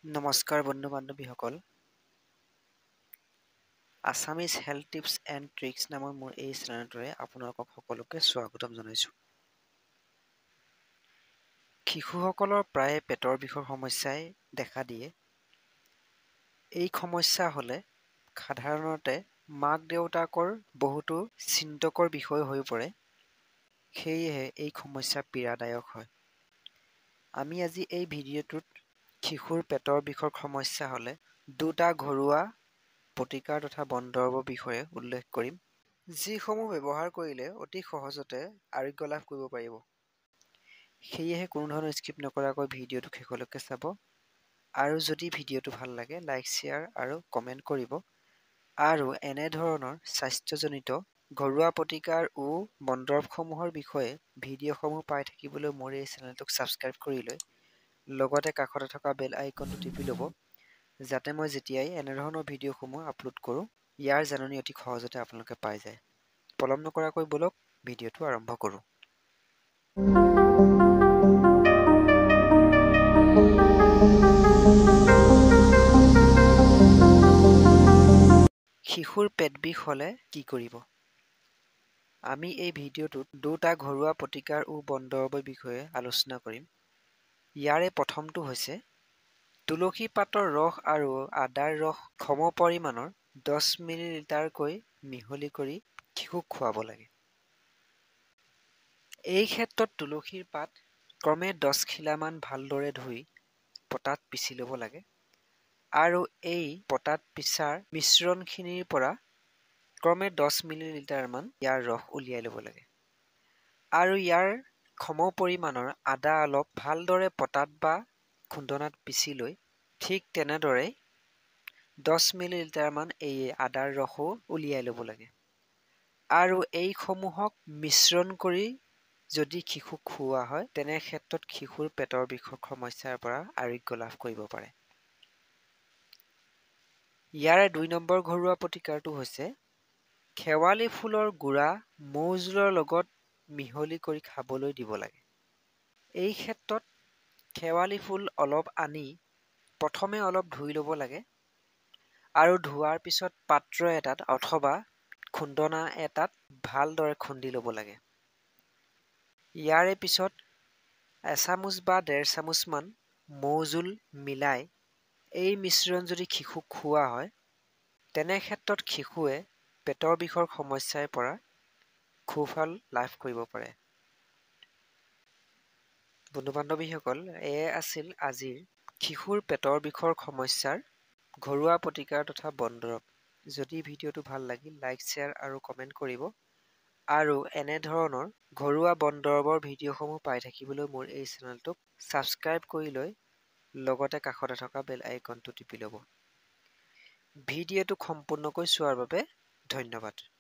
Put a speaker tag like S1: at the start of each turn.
S1: নমস্কাৰ বন্ধু বান্ধৱীসকল Assamese health tips and tricks নামৰ মোৰ এই চেনেলটোৰে আপোনালোকক সকলোকে স্বাগতম জনাইছোঁ। শিশুসকলৰ প্ৰায়ে পেটৰ বিষৰ সমস্যাই দেখা দিয়ে। এই সমস্যা হ'লে সাধাৰণতে মাক দেউতাকৰ বহুতো চিন্তকৰ বিষয় হৈ পৰে। সেয়েহে এই সমস্যা পীড়াদায়ক হয়। আমি আজি এই ভিডিঅ'টোত শিশুৰ পেটৰ বিষৰ সমস্যা হ'লে দুটা ঘৰুৱা প্ৰতিকাৰ তথা বনদৰৱৰ বিষয়ে উল্লেখ কৰিম, যিসমূহ ব্যৱহাৰ কৰিলে অতি সহজতে আৰোগ্য লাভ কৰিব পাৰিব। সেয়েহে কোনো ধৰণৰ স্কিপ নকৰাকৈ ভিডিঅ'টো শেষলৈকে চাব আৰু যদি ভিডিঅ'টো ভাল লাগে লাইক শ্বেয়াৰ আৰু কমেণ্ট কৰিব আৰু এনেধৰণৰ স্বাস্থ্যজনিত ঘৰুৱা প্ৰতিকাৰ ও বনদৰৱসমূহৰ বিষয়ে ভিডিঅ'সমূহ পাই থাকিবলৈ মোৰ এই চেনেলটোক ছাবস্ক্ৰাইব কৰি লৈ লগতে কাষতে থকা বেল আইকনটো টিপি ল'ব, যাতে মই যেতিয়াই এনেধৰণৰ ভিডিঅ'সমূহ আপলোড কৰোঁ ইয়াৰ জাননী অতি সহজতে আপোনালোকে পাই যায়। পলম নকৰাকৈ বলক ভিডিঅ'টো আৰম্ভ কৰোঁ। শিশুৰ পেট বিষ হ'লে কি কৰিব? আমি এই ভিডিঅ'টোত দুটা ঘৰুৱা প্ৰতিকাৰ ও বনদৰৱৰ বিষয়ে আলোচনা কৰিম। ইয়াৰে প্ৰথমটো হৈছে তুলসী পাতৰ ৰস আৰু আদাৰ ৰস সম পৰিমাণৰ 10 মিলিলিটাৰকৈ মিহলি কৰি শিশুক খুৱাব লাগে। এই ক্ষেত্ৰত তুলসীৰ পাত ক্ৰমে 10 খিলামান ভালদৰে ধুই পটাত পিচি ল'ব লাগে আৰু এই পটাত পিছাৰ মিশ্ৰণখিনিৰ পৰা ক্ৰমে 10 মিলিলিটাৰমান ইয়াৰ ৰস উলিয়াই ল'ব লাগে আৰু ইয়াৰ সম পৰিমাণৰ আদা অলপ ভালদৰে পটাত বা খুন্দনাত পিচি লৈ ঠিক তেনেদৰে 10 মিলিলিটাৰমান এই আদাৰ ৰসো উলিয়াই ল'ব লাগে আৰু এইসমূহক মিশ্ৰণ কৰি যদি শিশুক খুওৱা হয় তেনে ক্ষেত্ৰত শিশুৰ পেটৰ বিষৰ সমস্যাৰ পৰা আৰোগ্য লাভ কৰিব পাৰে। ইয়াৰে 2 নম্বৰ ঘৰুৱা প্ৰতিকাৰটো হৈছে শেৱালি ফুলৰ গুড়া মৌজোলৰ লগত মিহলি কৰি খাবলৈ দিব লাগে। এই ক্ষেত্ৰত শেৱালি ফুল অলপ আনি প্ৰথমে অলপ ধুই ল'ব লাগে আৰু ধোৱাৰ পিছত পাত্ৰ এটাত অথবা খুন্দনা এটাত ভালদৰে খুন্দি ল'ব লাগে। ইয়াৰে পিছত এচামুচ বা 1.5 চামুচমান মৌজোল মিলাই এই মিশ্ৰণ যদি শিশুক খুওৱা হয় তেনে ক্ষেত্ৰত শিশুৱে পেটৰ বিষৰ সমস্যাৰ পৰা সুফল লাভ কৰিব পাৰে। বন্ধু বান্ধৱীসকল, এয়ে আছিল আজিৰ শিশুৰ পেটৰ বিষৰ সমস্যাৰ ঘৰুৱা প্ৰতিকাৰ তথা বনদৰৱ। যদি ভিডিঅ'টো ভাল লাগিল লাইক শ্বেয়াৰ আৰু কমেণ্ট কৰিব আৰু এনেধৰণৰ ঘৰুৱা বনদৰৱৰ ভিডিঅ'সমূহ পাই থাকিবলৈ মোৰ এই চেনেলটোক ছাবস্ক্ৰাইব কৰি লৈ লগতে কাষতে থকা বেল আইকনটো টিপি ল'ব। ভিডিঅ'টোক সম্পূৰ্ণকৈ চোৱাৰ বাবে ধন্যবাদ।